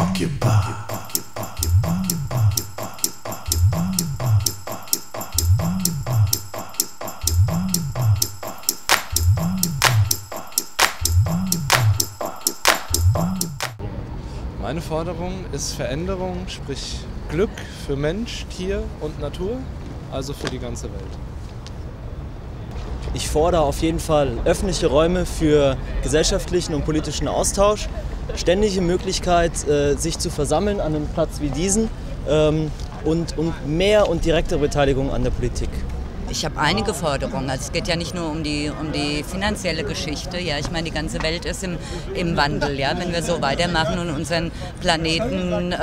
Meine Forderung ist Veränderung, sprich Glück für Mensch, Tier und Natur, also für die ganze Welt. Ich fordere auf jeden Fall öffentliche Räume für gesellschaftlichen und politischen Austausch, ständige Möglichkeit, sich zu versammeln an einem Platz wie diesen und mehr und direktere Beteiligung an der Politik. Ich habe einige Forderungen. Also es geht ja nicht nur um die finanzielle Geschichte. Ja, ich meine, die ganze Welt ist im Wandel. Ja, wenn wir so weitermachen und unseren Planeten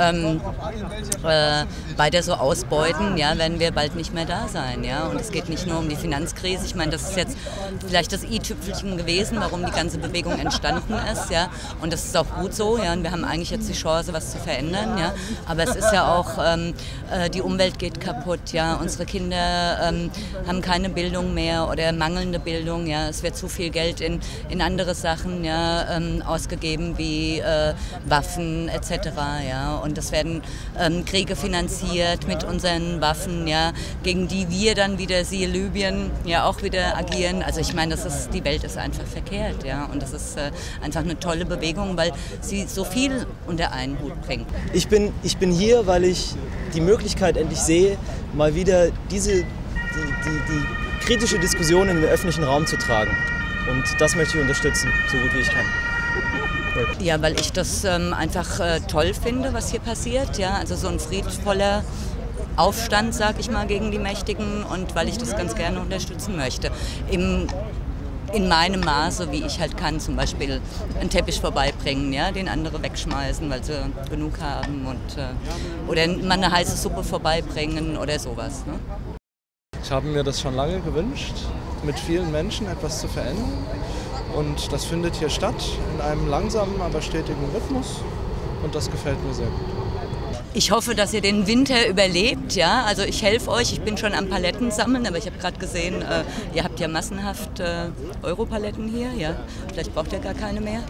weiter so ausbeuten, ja, werden wir bald nicht mehr da sein. Ja, und es geht nicht nur um die Finanzkrise. Ich meine, das ist jetzt vielleicht das i-Tüpfelchen gewesen, warum die ganze Bewegung entstanden ist. Ja, und das ist auch gut so. Ja, und wir haben eigentlich jetzt die Chance, was zu verändern. Ja, aber es ist ja auch die Umwelt geht kaputt. Ja, unsere Kinder haben keine Bildung mehr oder mangelnde Bildung. Ja. Es wird zu viel Geld in andere Sachen ausgegeben wie Waffen etc. Ja. Und es werden Kriege finanziert mit unseren Waffen, ja, gegen die wir dann wieder, siehe Libyen, ja auch wieder agieren. Also ich meine, die Welt ist einfach verkehrt. Ja. Und das ist einfach eine tolle Bewegung, weil sie so viel unter einen Hut bringt. Ich bin hier, weil ich die Möglichkeit endlich sehe, mal wieder die kritische Diskussion in den öffentlichen Raum zu tragen. Und das möchte ich unterstützen, so gut wie ich kann. Ja, weil ich das einfach toll finde, was hier passiert. Ja? Also so ein friedvoller Aufstand, sag ich mal, gegen die Mächtigen und weil ich das ganz gerne unterstützen möchte. In meinem Maße, wie ich halt kann, zum Beispiel einen Teppich vorbeibringen, ja, den andere wegschmeißen, weil sie genug haben oder mal eine heiße Suppe vorbeibringen oder sowas. Ne? Ich habe mir das schon lange gewünscht, mit vielen Menschen etwas zu verändern. Und das findet hier statt, in einem langsamen, aber stetigen Rhythmus. Und das gefällt mir sehr gut. Ich hoffe, dass ihr den Winter überlebt. Ja? Also ich helfe euch, ich bin schon am Paletten sammeln, aber ich habe gerade gesehen, ihr habt ja massenhaft Europaletten hier. Ja? Vielleicht braucht ihr gar keine mehr.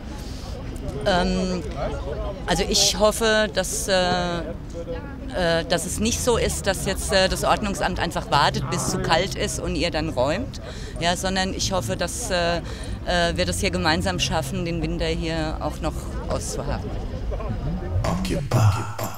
Also ich hoffe, dass es nicht so ist, dass jetzt das Ordnungsamt einfach wartet, bis es zu kalt ist und ihr dann räumt, ja, sondern ich hoffe, dass wir das hier gemeinsam schaffen, den Winter hier auch noch auszuhalten.